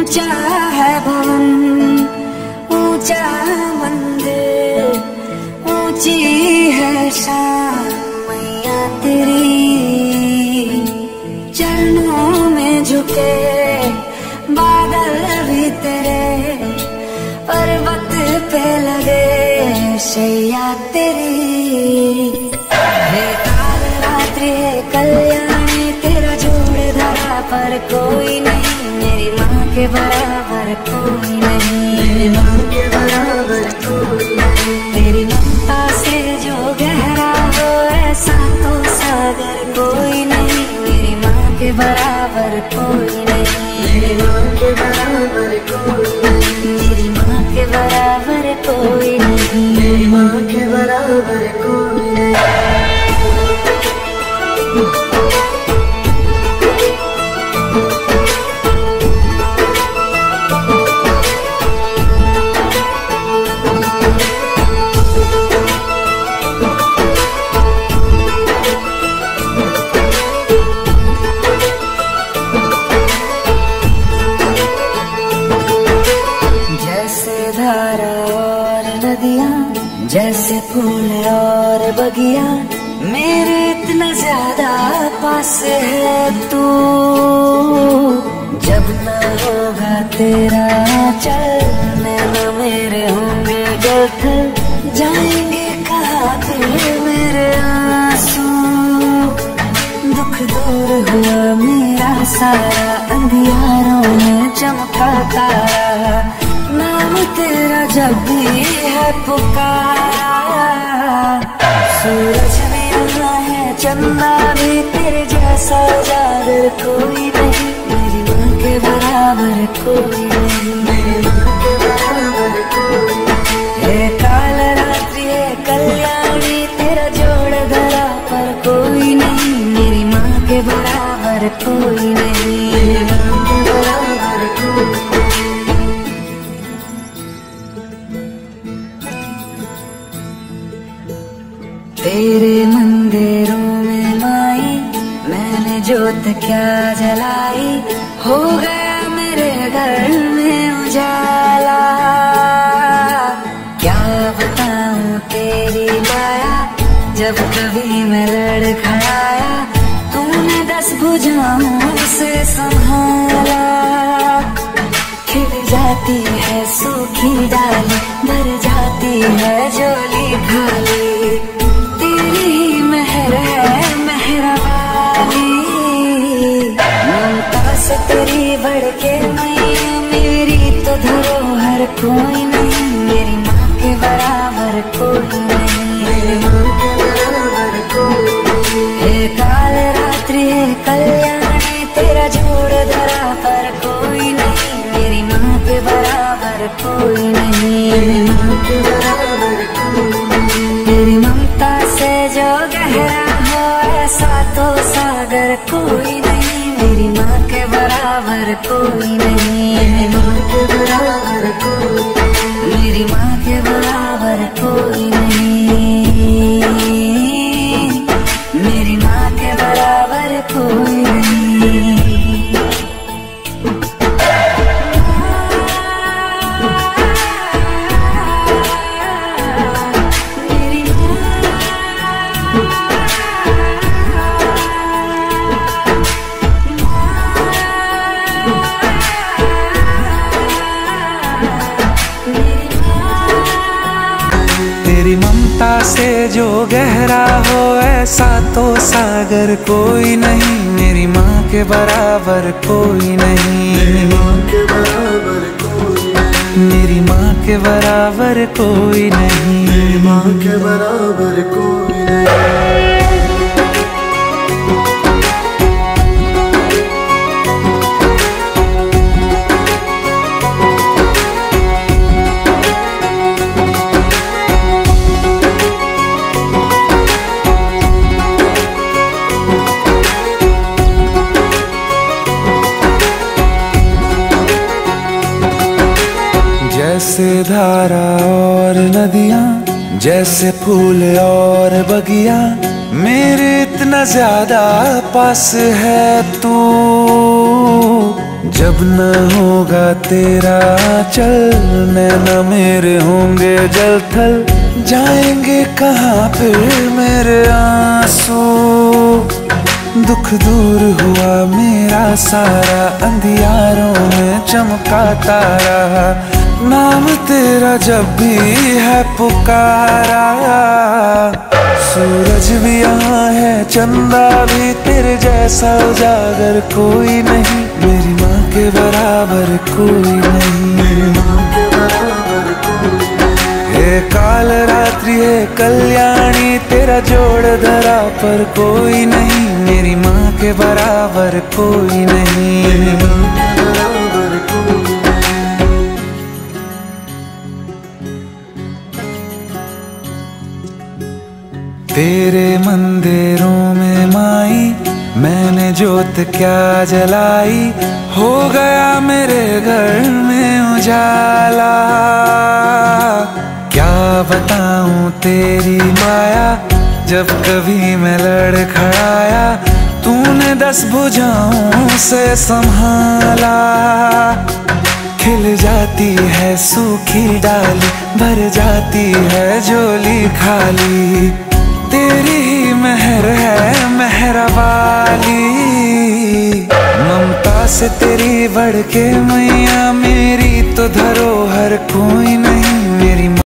ऊंचा है भवन, ऊंचा मंदिर, ऊंची है शान मैया तेरी। चरणों में झुके बादल भी तेरे, पर्वत पे लगे शैया तेरी। हे काल रात्रि हे कल्याणी, तेरा जोड़ धरा पर कोई नहीं, मेरी माँ के बराबर कोई नहीं, मेरी माँ के बराबर कोई नहीं। तेरी ममता से जो गहरा हो ऐसा तो सागर कोई नहीं, मेरी माँ के बराबर कोई नहीं, मेरी माँ के बराबर कोई नहीं, मेरी माँ के बराबर कोई नहीं, मेरी माँ के बराबर कोई नहीं। धारा और नदियाँ, जैसे फूल और बगिया, मेरे इतना ज्यादा पास है तू। जब न होगा तेरा चलने न मेरे होंगे गलथल, जाएंगे कहाँ फिर मेरे आंसू। दुख दूर हुआ मेरा सारा, अंधियारों में चमका तारा, नाम तेरा जब भी है पुकारा। सूरज भी आना है, चंदा भी तेरे जैसा जागर कोई नहीं, मेरी माँ के बराबर कोई नहीं, मेरी माँ के बराबर कोई नहीं। हे काल रात्रि हे कल्याणी, तेरा जोड़ धरा पर कोई नहीं, मेरी माँ के बराबर कोई नहीं, मेरी माँ के बराबर कोई नहीं। तेरे मंदिरों में माई मैंने जोत क्या जलाई, हो गया मेरे घर में उजाला। क्या बताऊं तेरी माया, जब कभी मैं लड़खड़ाया, तूने 10 भुजाओं से संभाला। खिल जाती है सूखी डाली, भर जाती है झोली खाली, तेरी मेहर है मेहरबानी। ममता से तेरी बढ़ के मैया, मेरी तो धरोहर कोई नहीं, मेरी माँ के बराबर कोई नहीं, मेरी माँ के बराबर कोई नहीं। हे काल रात्रि हे कल्याणी, तेरा जोड़ धरा पर कोई नहीं, मेरी माँ के बराबर कोई नहीं, मेरी माँ के बराबर कोई नहीं। तेरी ममता से जो गहरा हो ऐसा तो सागर कोई नहीं, मेरी माँ के बराबर कोई नहीं, मेरी माँ के बराबर कोई नहीं, मेरी माँ के बराबर कोई नहीं, मेरी माँ के बराबर कोई नहीं। तेरी ममता से जो गहरा हो ऐसा तो सागर कोई नहीं, मेरी माँ के बराबर कोई नहीं, मेरी माँ के बराबर कोई नहीं, मेरी माँ के बराबर कोई नहीं, मेरी माँ के बराबर कोई नहीं। जैसे धारा और नदियाँ, जैसे फूल और बगिया, मेरे इतना ज्यादा पास है तू। जब न होगा तेरा चल नैना मेरे होंगे जल थल, जाएंगे कहाँ फिर मेरे आंसू। दुख दूर हुआ मेरा सारा, अंधियारों में चमका तारा, नाम तेरा जब भी है पुकारा। सूरज भी यहाँ है, चंदा भी, तेरे जैसा उजागर कोई नहीं, मेरी माँ के बराबर कोई नहीं, मेरी माँ के बराबर कोई नहीं। हे काल रात्रि है कल्याणी, तेरा जोड़ धरा पर कोई नहीं, मेरी माँ के बराबर कोई नहीं, मेरी माँ के बराबर कोई नहीं। तेरे मंदिरों में माई मैंने जोत क्या जलाई, हो गया मेरे घर में उजाला। क्या बताऊं तेरी माया, जब कभी मैं लड़खड़ाया, तूने 10 भुजाओं से संभाला। खिल जाती है सूखी डाली, भर जाती है झोली खाली, तेरी ही मेहर है मेहर वाली। ममता से तेरी बढ़ के मैया, मेरी तो धरोहर कोई नहीं,